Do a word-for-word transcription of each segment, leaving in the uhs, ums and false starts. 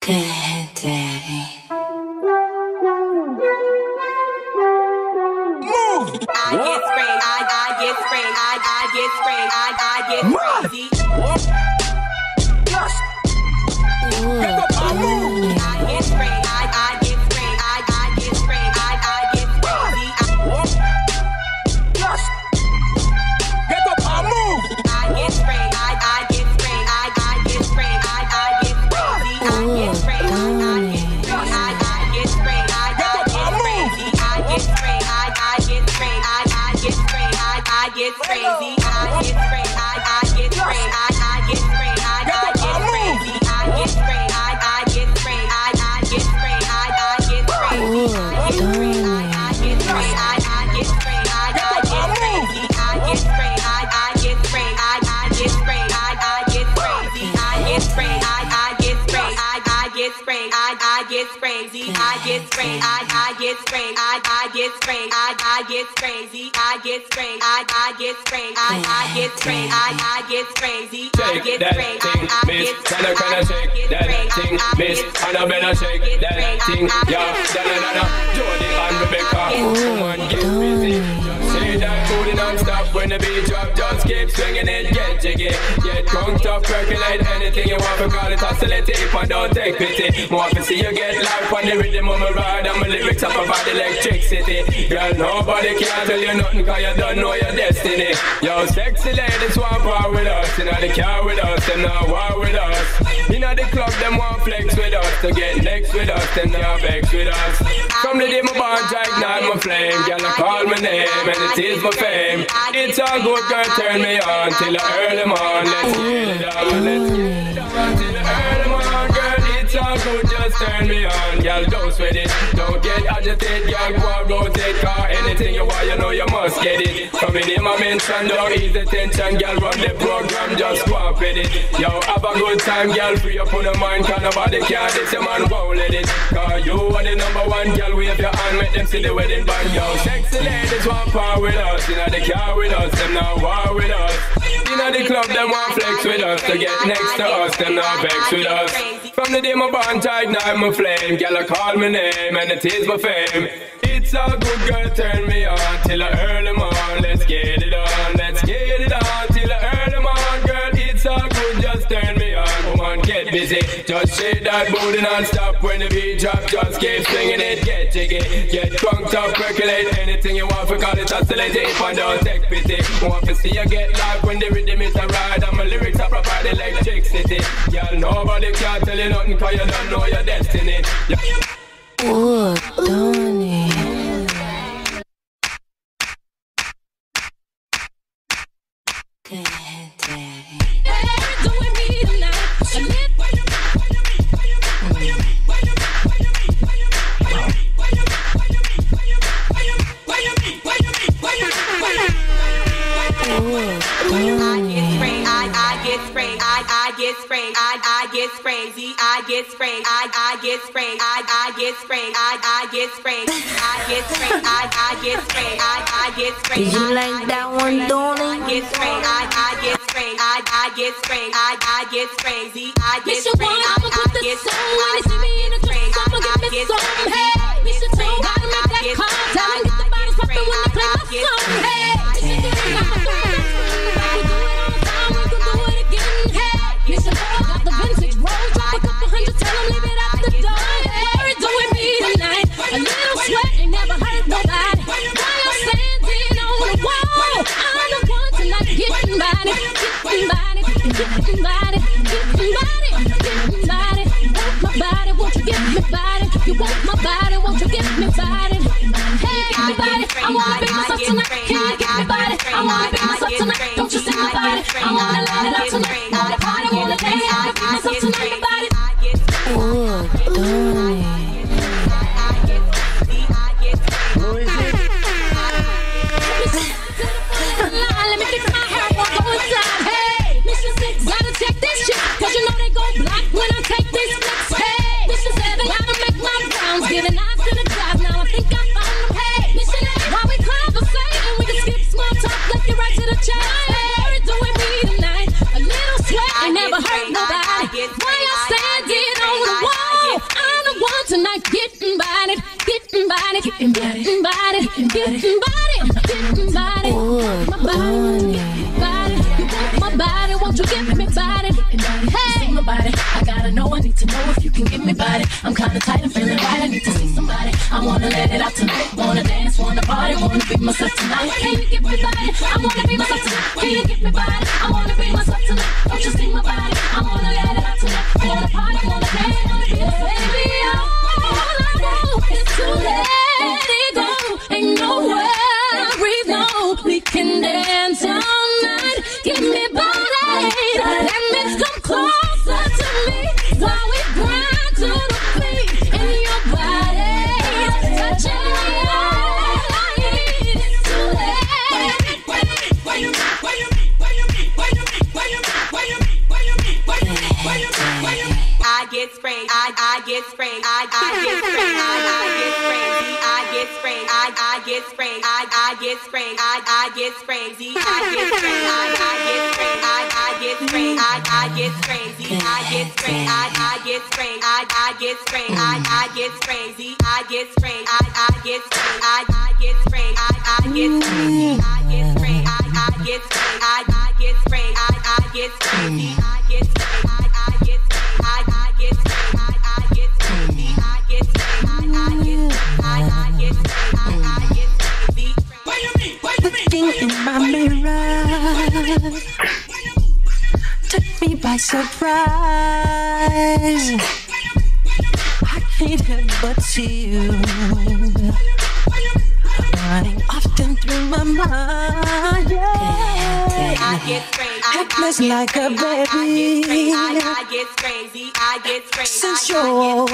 Good day. Move! I get sprayed, I, I get sprayed, I, I get sprayed, I, I get crazy. Yes! Get up and move! I get sprayed, I, I get sprayed, I, I get sprayed, I, I get crazy. Yes! Get up and move! I get sprayed, I, I get sprayed, I, I get sprayed, I, I get crazy. I get sprayed, I, I get sprayed, I, I get sprayed, I, I get crazy. I get sprayed, I, I get sprayed, I, I get sprayed, I, I get crazy. I get sprayed, I, I get sprayed, I, I get sprayed, I, I get crazy. I get sprayed, I, I get sprayed, I, I get sprayed, I, I get crazy. I get sprayed, I, I get sprayed, I, I get sprayed, I, I get crazy. I get sprayed, I, I get sprayed, I, I get sprayed, I, I get crazy. I get sprayed, I, I get sprayed, I, I get sprayed, I, I get crazy. I get sprayed, I, I get sprayed, I, I get sprayed, I, I get crazy. I get sprayed, I, I get sprayed, I, I get sprayed, I, I get crazy. I Shake get that sprayed, thing, I, I miss. get Can I, can I shake that thing, miss? And I better shake that thing, yeah. Da da da da. Jody and Rebecca, come on, get busy. Just say that booty non-stop when the beat drop. Just keep swinging it, get jiggy, get crunked up, percolate anything you want. Call it oscillate, and don't take pity. More to see you get life on the rhythm of my ride, and my lyrics up about electricity. Girl, nobody can tell you nothing, cause you don't know your destiny. Yo, sexy ladies want war with us, you know the car with us, them not war with us. You know the club, them want flex with us, to get next with us, them not vex with us. From the day my bond, I ignite my flame. Girl, I call my name, and it is my fame. It's all good, girl, turn me on till I earn them on. Let's get it on, let's get it on till I earn them on, girl. It's all good, just turn me on. Girl, don't sweat it, don't get agitated. Girl, go and rotate, car anything you want, you know you must get it. Come in here, my mention, don't ease the tension. Girl, run the program, just go and fit it. Yo, have a good time, girl, free up on the mind. Cause nobody can, this your man won't let it. Cause you are the number one, girl, wave your hand, make them see the wedding band. Yo, sexy ladies want power with us, you know the car with us, them not war with us. You know the club, them want flex with us, to get next to us, them not vex with us. From the day my bond, I ignite my flame. Girl, I call my name, and it is my fame. It's all good, girl, turn me on till I earn them on. Let's get it on, let's get it on till I earn them on. Girl, it's all good, just turn me on. Come on, get busy, just shake that booty non-stop. When the beat drop, just keep swinging it, get jiggy, get crunked up, percolate anything you want. For call it oscillate, if I don't take pity. Want to see you get live when the rhythm is a ride, and my lyrics are provide electricity. Girl, nobody can tell you nothing, cause you don't know your destiny. Yeah. Oh, Tony. Good day. Doing me tonight. I get sprayed, I, I get sprayed, I, I get sprayed, I get sprayed, I, I get sprayed, I, I get sprayed, I, I get sprayed, I get sprayed, I, I get sprayed, I, I get sprayed. Did you like that one, Tony? I get sprayed, I, I get sprayed, I, I get sprayed, I, I get sprayed, I get sprayed, I, I get sprayed, I, I get sprayed. Hey, Mister Two, gotta make that call. Tell me get the bodies poppin' when I play my song. Hey, Mister Two, I'm a fan. We do it all the time, we can do it again. Hey, Mister Four, got the vintage roll, drop a couple hundred, tell him leave it out the door. Hey, doing me tonight. A little sweat ain't never hurt nobody. While you're standing on the wall, I'm the one tonight getting body, getting body, getting body, getting body, getting body. Want my body, won't you give me body? You want my body, won't you give me body? Hey, give me body, I wanna be myself tonight. Can you give me body? I wanna be myself tonight. Don't you see my body? I wanna light it up tonight. Wanna party, wanna dance, I wanna be myself tonight. Body. Oh, Tony. Let me fix my hair, won't go inside. Hey, Mister Six, gotta check this shit, cause you know they gon' block when I take this flex. Hey, Mister Seven, gotta make my rounds, giving eyes to the guys. Now I think I found them. Hey, Mister Eight, while we conversating, we can skip small talk, left it right to the chat. Hey, doing me tonight. getting body, getting body, getting body, getting body. Oh, My body, body, you want my body? Won't you give me body? Hey, see my body. I gotta know. I need to know if you can give me body. I'm kinda tight and feeling right. I need to see somebody. I wanna let it out tonight. Wanna dance, wanna party, wanna be myself tonight. Can you give me body? I wanna be myself tonight. Can you give me body? I wanna be myself tonight. Don't you see my body? I wanna let it out tonight. Wanna party, wanna dance, wanna be a baby. All I know is to let it go. Ain't no worries, no. We can dance all night. Give me body. Let me come closer to me while we grind to the beat in your body. Touching me all I need is to let it go. Why you mean? Why you mean? Why you mean? Why you mean? Why you mean? Why you mean? Why you mean? Why you mean? Why you mean? Why you mean? I get sprayed, I I get sprayed, I I get sprayed, I I get sprayed, I get sprayed, I I get sprayed, I I get sprayed, I I get sprayed, I get sprayed, I I get sprayed, I I get sprayed, I I get sprayed, I get sprayed, I I get sprayed, I I get sprayed, I I get sprayed, I get sprayed, I I get sprayed, I I get sprayed, I I get sprayed, I get sprayed, I I get sprayed, I I get sprayed, I I get sprayed, I get sprayed, I I get sprayed, I I get sprayed, I I get sprayed, I get sprayed, I I get sprayed, I I get sprayed, I I get sprayed. Why you mean? Why you mean? Looking in my mirror took me by surprise. I can't help but see you running often through my mind. Yeah. I get sprayed, I Helpless like a baby. I I get crazy, I get sprayed, Since your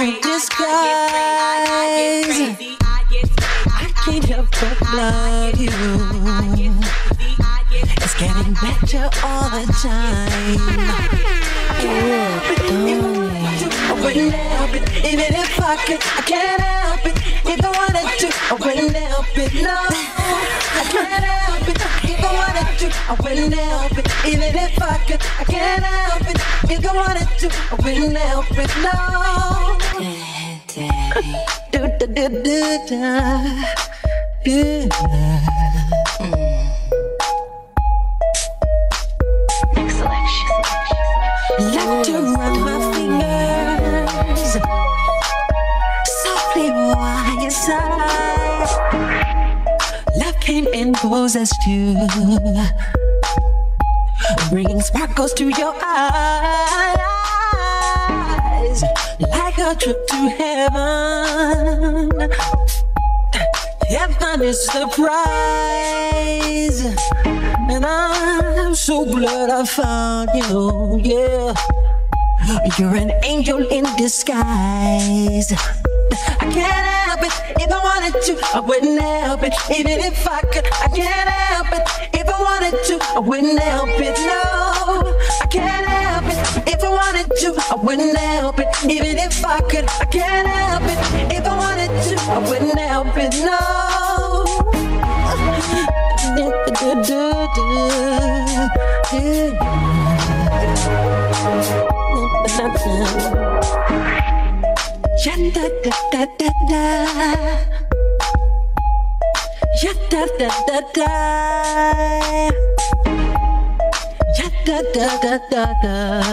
disguise, I can't help but love you. It's getting better all the time. I can't help it, even if I wouldn't help it. Even if I could, I can't help it. If I wanted to, I wouldn't help it. No, I can't help it. If I wanted to, I wouldn't help it. Even if I could, I can't help it. If I wanted to, I wouldn't help it. No. Do do do do do. Left around my fingers, softly by your side. Love came and possessed you, bringing sparkles to your eyes, like a trip to heaven. Heaven is the prize, and I'm so glad I found you, yeah. You're an angel in disguise. I can't help it, if I wanted to, I wouldn't help it. Even if I could, I can't help it. If I wanted to, I wouldn't help it, no. I can't help it, if I wanted to, I wouldn't help it. Even if I could, I can't help it. If I wanted to, I wouldn't help it, no. Do, do, do, do, do. Ya da da da da da. Ya da da da da. Ya da da da da da.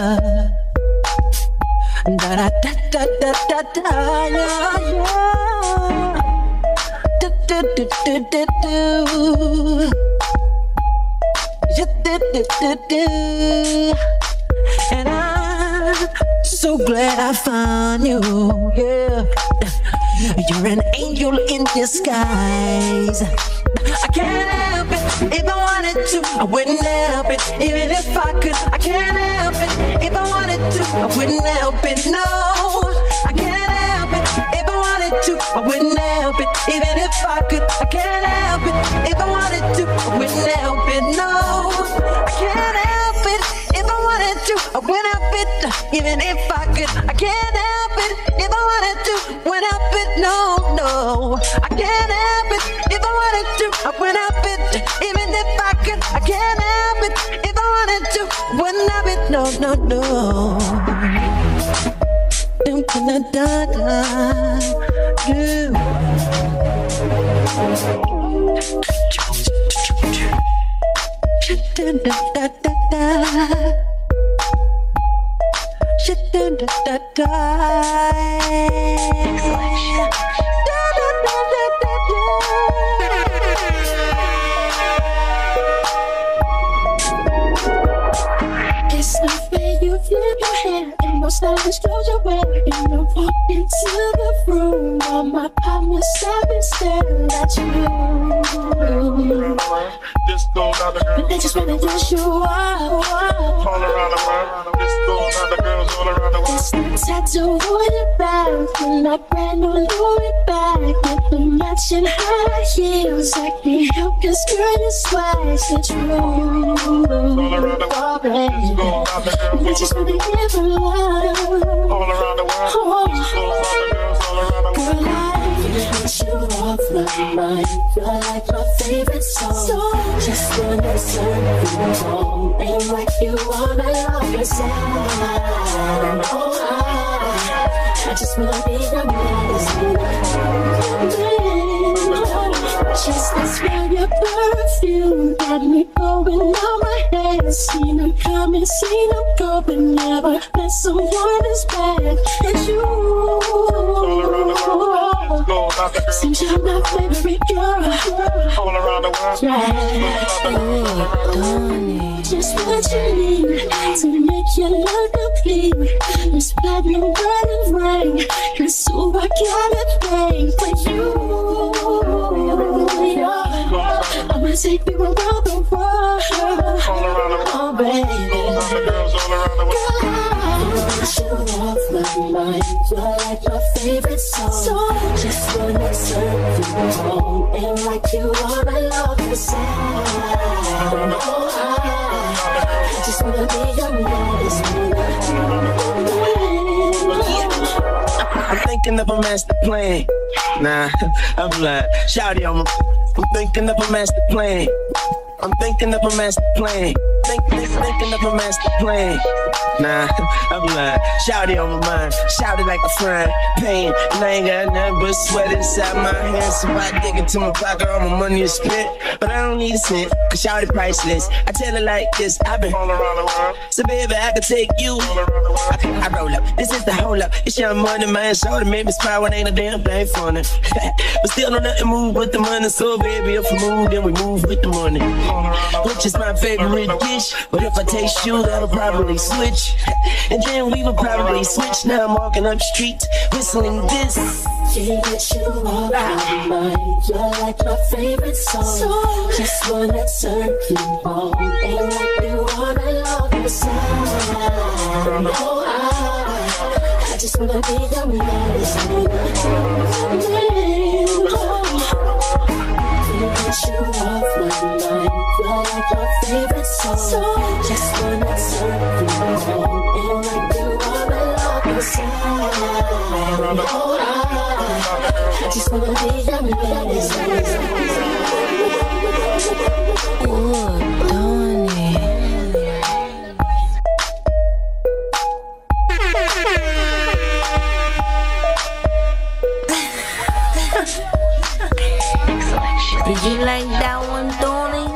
Da da da da da da da. Yeah, yeah. Do do do do do do. Ya do do do do. And I'm so glad I found you, yeah. You're an angel in disguise. I can't help it, if I wanted to, I wouldn't help it. Even if I could, I can't help it. If I wanted to, I wouldn't help it, no. I can't help it, if I wanted to, I wouldn't help it. Even if I could, I can't help it. If I wanted to, I wouldn't help it, no. I can't help it, if I wanted to, I wouldn't help it. Even if I could, I can't help it. If I wanted to, wouldn't help it, no, no. I can't help it, if I wanted to, I wouldn't help it. Even if I could, I can't help it. If I wanted to, wouldn't help it, no, no, no. Dum, dum, da da da. Do. Da da da da da. Da da da da. Selection. Da da da da da da. It's the way you flip your hair and no stylish clothes you wear. And you walk into the room, all my partners stop and stare at you. But they just wanna dance you up. All around the world, this going on the girls all around the world. It's the tattoo on your back, and that brand new Louis bag with the matching high heels. I can't help 'cause girl, your swag's the truth. All around the world, this going on the girls They just wanna give her love. all around the world. This going on the girls all around the world. Girl, I hit you off my mind. You're like my favorite song. Just wanna serve you home. Ain't like you wanna love yourself. Oh, I, I just wanna be your medicine. Just this smell your perfume got me going on my head. Seen them coming, seen them go, but never met someone as bad as you. All around the world, this going on the girls Seems you're my favorite girl. all around the world. Yeah. Just what you need to make your love complete. This platinum burning ring, cause so I gotta pay for you. I'ma take you around the world. All around the world, Oh baby, all the girls all around the world. you off my mind. You're like my favorite song. Just wanna serve you home. Ain't like you wanna love yourself. Oh, I, I just wanna be your medicine. I'm thinking of a master plan. Nah, I'm lying. Shout it on my. I'm thinking of a master plan. I'm thinking of a master plan. Think, think, thinking of a master plan. Nah, I'm lying. Shout it on my mind. Shout it like a frying pan. And I ain't got nothing but sweat inside my hands. So I dig into my pocket, all my money is spent. But I don't need a cent, cause shout it priceless. I tell it like this, I've been All around the world, so baby, I can take you. all around the world. I, I roll up, this is the whole up. It's your money, man. Show to make me smile, it ain't a damn thing funny. But still don't nothing move with the money. So baby, if we move, then we move with the money. Which is my favorite dish. But if I taste you, that'll probably switch. And then we would probably switch. Now I'm walking up the street, whistling this. Can't get you off my mind. You're like my favorite song. Just wanna serve you home. Ain't like you wanna love yourself. Oh, I, I just wanna be your medicine. Can't get you off my mind. You're like my favorite song. Just wanna serve you home. Ain't like you wanna love yourself. Oh, I, I just wanna be your medicine. Ooh, Donnie. Did you like that one, Donnie?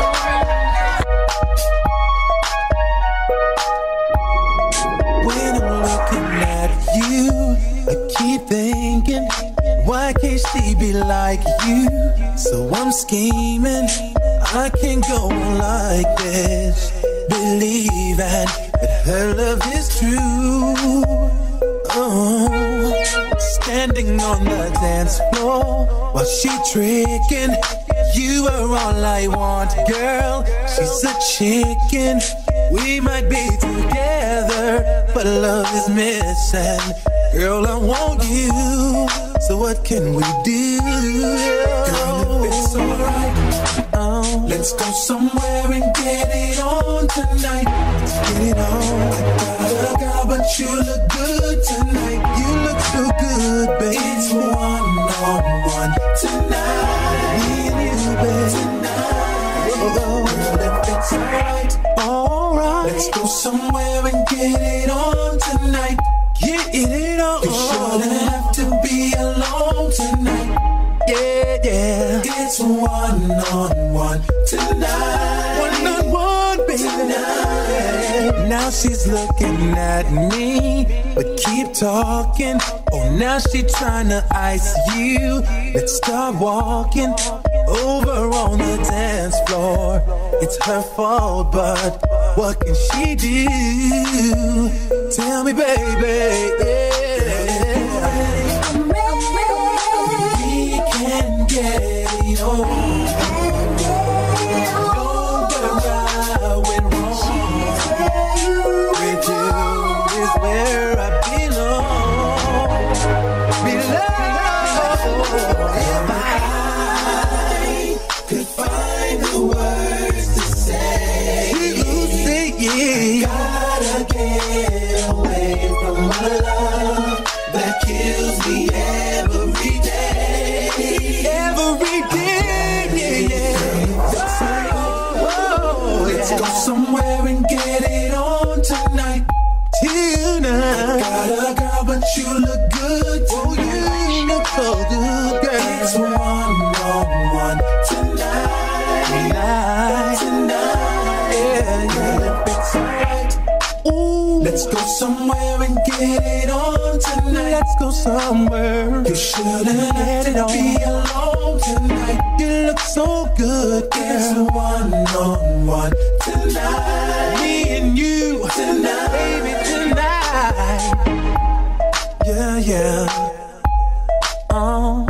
When I'm looking at you, I keep thinking, why can't she be like you? So I'm scheming, I can't go on like this. Believing that her love is true. Oh, standing on the dance floor while she tricking. You are all I want, girl. She's a chicken. We might be together, but love is missing. Girl, I want you. So what can we do? Girl, if it's alright, oh, let's go somewhere and get it on tonight. Let's get it on. I got a girl, but you look good tonight. You look so good, baby. It's one on one tonight. Me and you, baby. Tonight. Oh, girl, if it's alright, alright. Let's go somewhere and get it on tonight. Get it on. gonna have to be alone tonight. Yeah, yeah. It's one on one tonight. One on one, baby. Tonight. Now she's looking at me, but keep talking. Oh, now she tryna ice you. Let's start walking over on the dance floor. It's her fault, but what can she do? Tell me, baby. Yeah. I'm ready. We can get it on. Don't get around when wrong. With you is where I belong. Belong. If I could find the words to say, you say yeah. Gotta get away from my love that kills me every day. Every day, yeah, yeah. Oh, let's go somewhere and get it on tonight. Tonight. Got a girl, but you look good. Oh, you look so good, girl. It's one on one tonight. Tonight, tonight. Yeah, yeah, it's alright. Ooh, let's go somewhere and get it on tonight. Let's go somewhere. You shouldn't have to be alone tonight. You look so good, girl. It's one on one tonight. Me and you tonight, baby, tonight. Yeah, yeah. Oh.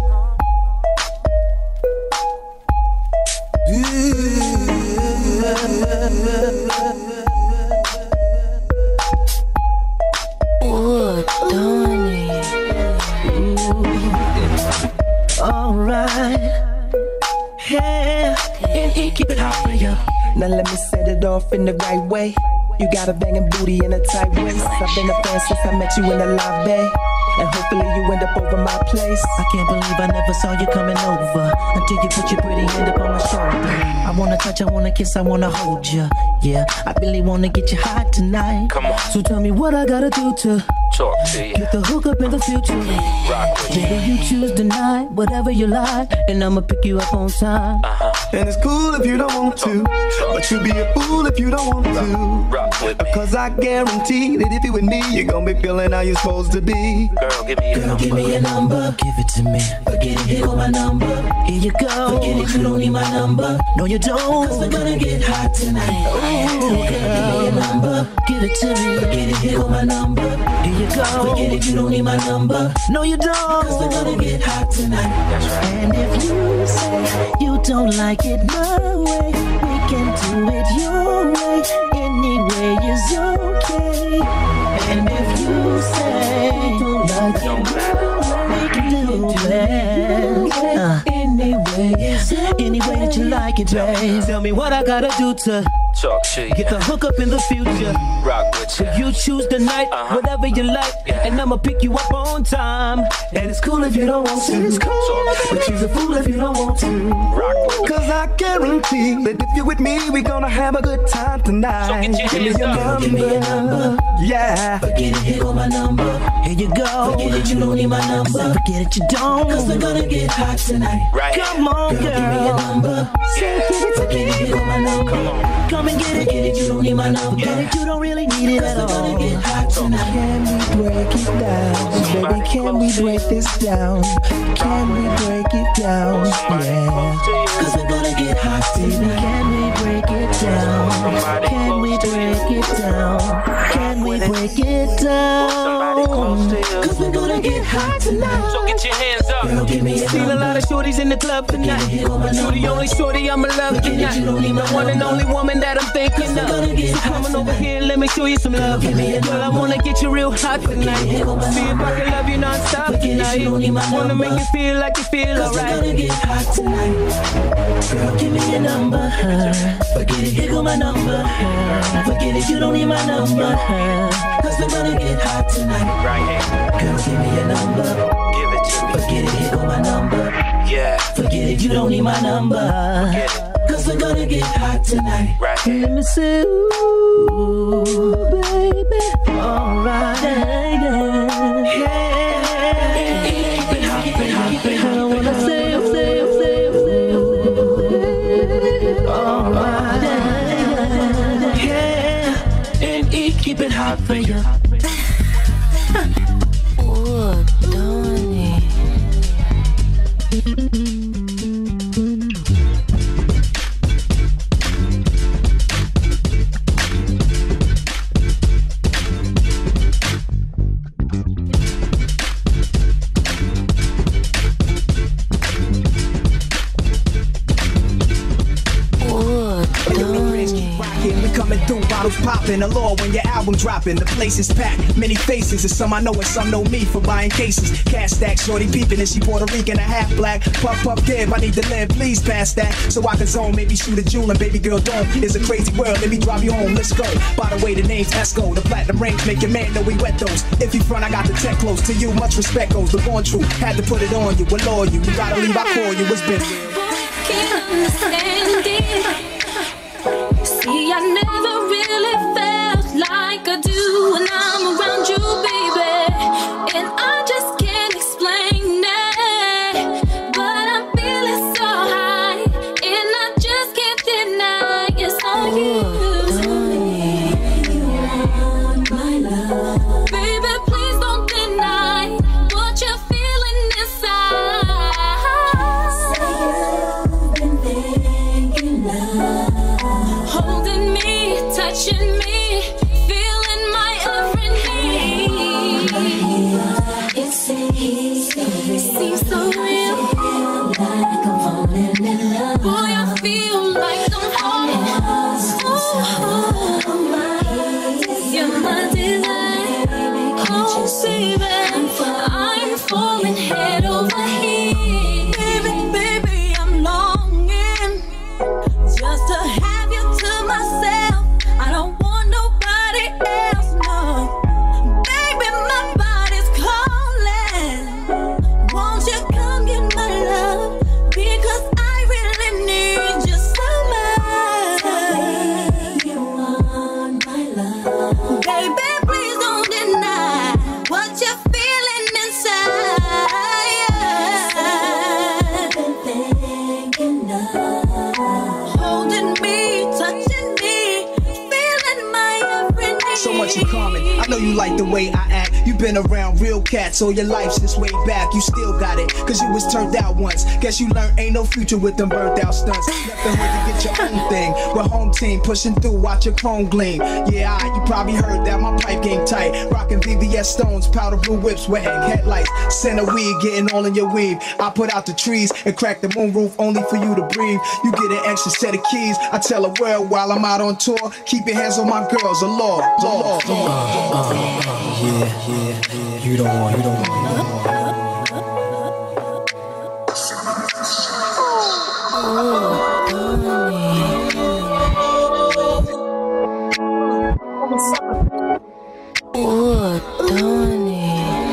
Wood, darn it. Alright. Yeah. And he keep it hot for you. Now let me set it off in the right way. You got a banging booty in a tight waist. I've been a fan since I met you in the lobby. And hopefully you end up over my place. I can't believe I never saw you coming over until you put your pretty hand up on my shoulder. I wanna touch, I wanna kiss, I wanna hold you. Yeah, I really wanna get you hot tonight. Come on. So tell me what I gotta do to talk to you. get the hook up in the future. Rock with you. Baby, you choose the night, whatever you like, and I'ma pick you up on time. Uh-huh. And it's cool if you don't want to, but you'll be a fool if you don't want to. Rock with me. Cause I guarantee that if you with me, you're gonna be feeling how you're supposed to be. Girl, give me your Girl, number. give me your number, give it to me. Forget it, here go my number. Here you go. Forget it, you don't need my number. No, you don't. Cause we're gonna get hot tonight. Ooh, girl, give me your number, give it to me. Forget it, here go my number. Here you go. Forget it, you don't need my number. No, you don't. Cause we're gonna get hot tonight. That's right. And if you say you don't like it my way, we can do it your way. Any way is okay. And if you say you don't like it my way, we can do it uh, any way, any way that you like it, babe. Tell me what I gotta do to Talk to you. get the hook up in the future. Rock with you. You choose the night, Uh-huh. whatever you like, Yeah. and I'ma pick you up on time. And it's cool if you don't want to. It's cool, but you's a fool if you don't want to. Rock with me. Cause I guarantee that if you're with me, we gonna have a good time tonight. So get your Give me hands your up. number. Give me your number. Yeah. Forget it, here go my number. Here you go. Forget it, you don't need my number. I said forget it, you don't. Cause we're gonna get hot tonight. Right. Come on, girl. Give me your number. Say Yeah. give it, forget it, here go my number. Come on. Come and get it, get it, you don't need my number. Get it, you don't really need it at all. Cause we're gonna get hot tonight. Can we break it down? Baby, can we break this down? Can we break it down? Yeah. Cause we're gonna get hot tonight. Can we break it down? Can we break it down? Can we break it down? Cause we're gonna get hot tonight. So get your hands up. Girl, give me a Seen a lot of shorties in the club tonight. You the only shorty I'ma love tonight. The one and only woman that I'm thinking of. So coming over here, let me show you some love. Girl, I wanna get you real hot tonight. See if I can love you non-stop tonight. Wanna make you feel like you feel Cause we're gonna alright. get hot tonight. Girl, give me your number. Forget it, here go my number. Forget it, you don't need my number. Cause we're gonna get hot tonight. Right here. Girl, give me your number. Give it to me. Forget it, here go my number. Yeah. Forget it, you don't need my number. Get it. Cause we're gonna get hot tonight. Right here. Let me see, ooh, baby. Alright, yeah, yeah. popping. A law when your album dropping. The place is packed, many faces, and some I know and some know me for buying cases. Cash stack, shorty peeping, and she Puerto Rican, a half black. Puff puff kid, I need to live, please pass that, so I can zone, maybe shoot a jewel and baby girl don't. It's a crazy world, let me drive you home, let's go. By the way, the name's Esco, the platinum rings make your man know we wet those. If you front, I got the tech close to you, much respect goes. The born truth, had to put it on you, allure you. You gotta leave, I call you, it's been real. Can't understand it. See, I never really felt like I do when I'm around you, baby. And I just can't explain it. But I'm feeling so high, and I just can't deny it's all you. You want my love. Baby, please don't deny what you're feeling inside. Holding me, touching me, feeling my every need. It seems, seems so real. Like I'm falling in love. Boy, I feel like I'm falling. Oh, you're my delight. Oh, baby, I'm falling head over heels. Baby, baby, I'm longing just to have you to myself. I don't want nobody else, no. Baby, my body's calling. Won't you come get my love? Because I really need you so much. You want my love. Baby, please don't deny what you're feeling inside. I've been thinking of holding me, touching me, feeling my every need. So much in common, I know you like the way I act. You been around real cats all your life since way back. You still got it, cause you was turned out once. Guess you learned ain't no future with them burnt out stunts. Left the hood to get your own thing. We're home team, pushing through, watch your chrome gleam. Yeah, I, you probably heard that my pipe game tight. Rockin' V V S stones, powder blue whips with egg headlights. Center weed, getting all in your weave. I put out the trees and crack the moonroof only for you to breathe. You get an extra set of keys. I tell the world while I'm out on tour, keep your hands on my girls, the law, the law. Uh, uh, uh, yeah, yeah, you don't want, you don't want, you don't want. Oh, Donnie.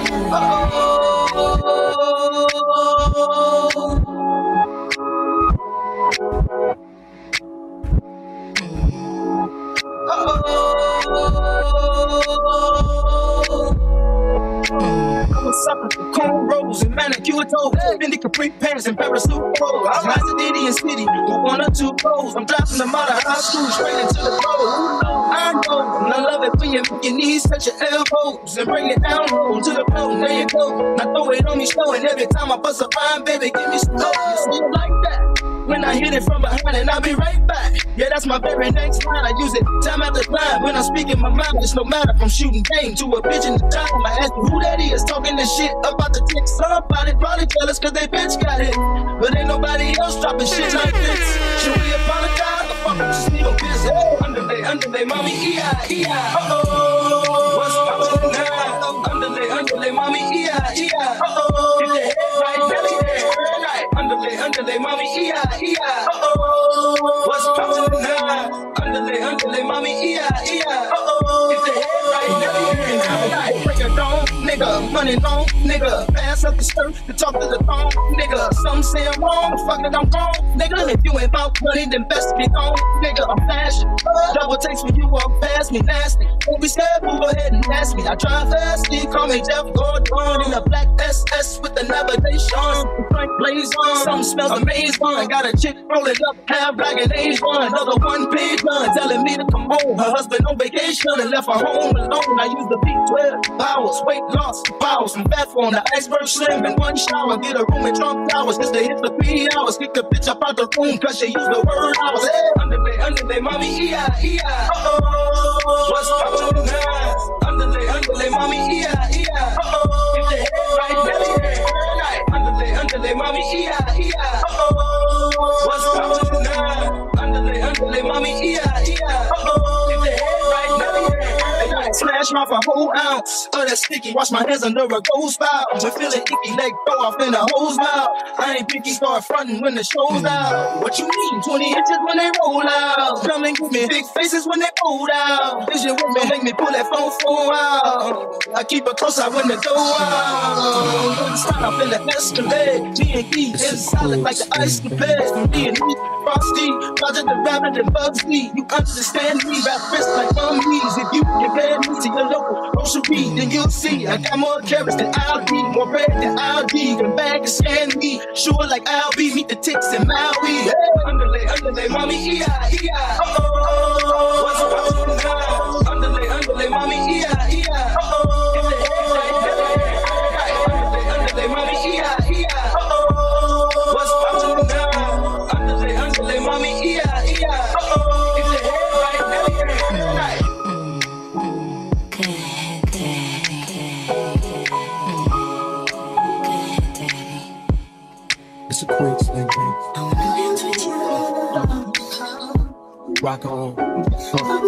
Cornrows and manicure toes, Fendi capri pants and parasuit clothes. I'm Maserati and City, with one or two clothes. I'm dropping them out of high school straight into the road. I know, and I love it when you make your knees touch your elbows and bring it down low to the floor. There you go. Now throw it on me slow, and every time I bust a rhyme, baby, give me some love. You see it like that? When I hit it from behind and I'll be right back. Yeah, that's my very next line. I use it time after time. When I'm speaking my mind, it's no matter from shooting game to a bitch in the time. I ask you who that is talking this shit about the tick. Somebody probably jealous cause they bitch got hit. But ain't nobody else dropping shit like this. Should we apologize? The fuck I'm just need a piss. Hey, underlay, underlay, mommy, E I, E I. Uh-oh, what's poppin' now? Underlay, underlay, mommy, E I, E I. Uh-oh, if the head right, belly there, right. Underlay, underlay, mommy, E I, E I. Uh-oh, what's poppin' now? Underlay, underlay, mommy, E I, E I. Uh-oh, if the head right, belly there, right. Break it down, nigga, money long, nigga. Pass up the skirt to talk to the thong, nigga. Some say I'm wrong, fuck it, I'm wrong, nigga. If you ain't about money, then best be gone, nigga. I'm fashion, double takes when you walk past me, nasty. Don't be scared, move ahead and ask me. I try fast, call me Jeff Gordon in a black S S with the navigation. Frank blaze on, something smells amazing. I got a chick rolling up, half black and Asian. Another one page one telling me to come home. Her husband on vacation and left her home alone. I used the B twelve powers, weight loss powers. I'm back on the iceberg slim in one shower. Get a room in Trump Towers just to hit for three hours. Kick the bitch up out the room cause she used the word hours. Hey, underlay, underlay, mommy, E I, E I. Uh-oh, what's poppin' now? Underlay, underlay, mommy, E I, E I. Uh-oh, if the head right, belly there, right. Underlay, underlay, mommy, E I, E I. Uh-oh, what's poppin' now? Underlay, underlay, mommy, E I, E I. Uh-oh, if the head right, smash mouth a whole ounce of that sticky. Wash my hands under a gold spout. Just feeling icky, leg go off in a hose's mouth. I ain't picky, start frontin' when the show's out. What you mean? twenty inches when they roll out. Come and give me big faces when they pull out. Vision woman make me pull that phone phone out. I keep it close out when the door out. Start up in the Escalade. G and E is solid like the ice capades. Me and me, Frosty, Roger the Rabbit and Bugsy. You understand me? Rap wrist like mummies. If you compare me to your local grocery, then you'll see I got more carrots than I'll be, more bread than I'll be. The bag is scan me, sure like I'll be. Meet the ticks in Maui. Hey, underlay, underlay, mommy, E I, E I. Uh-oh, what's up now? Underlay, underlay, mommy, E I, E I. Uh-oh, in the head, right, underlay, mommy, E I, E I. Uh-oh, what's up now? Underlay, underlay, mommy, E I, E I. Uh-oh, in the head, right, right. It's a Queen's thing, babe. Rock on. Huh.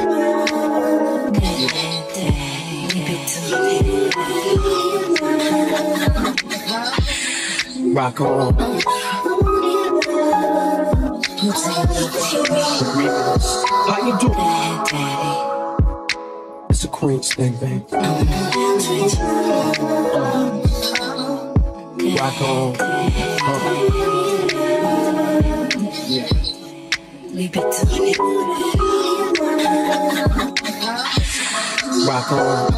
Rock on. How you doing? It's a Queen's thing, babe. Rock on. Huh. Yeah. Rock on.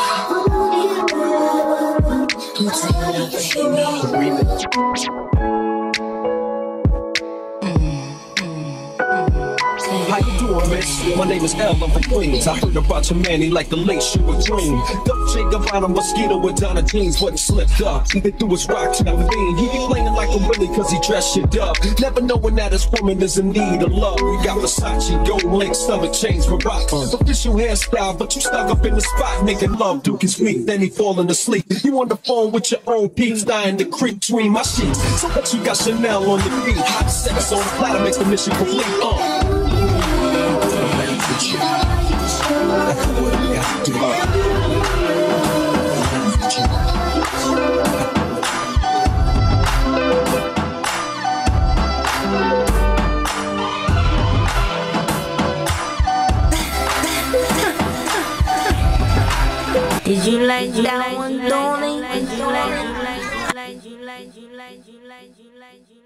How you doing, miss? My name is L, I'm from Queens. I heard about your man, he like the lace you a dream. Dolce Gabbana mosquito with Donna jeans, but he slipped up. He threw his rock to the vein. He be playing like a Willie cause he dressed shit up. Never knowing that his woman is in need of love. We got Versace, gold link, stomach chains with rocks. Official hairstyle, but you stuck up in the spot making love. Duke is weak, then he falling asleep. You on the phone with your own peeps, dying to creep between my sheets. So that you got Chanel on the beat. Hot sex on the platter makes the mission complete. Uh. That's what we got to do. Did you like that one, Tony? Did you like, you like, you like, you like, you like, you like, you like, you like, you like,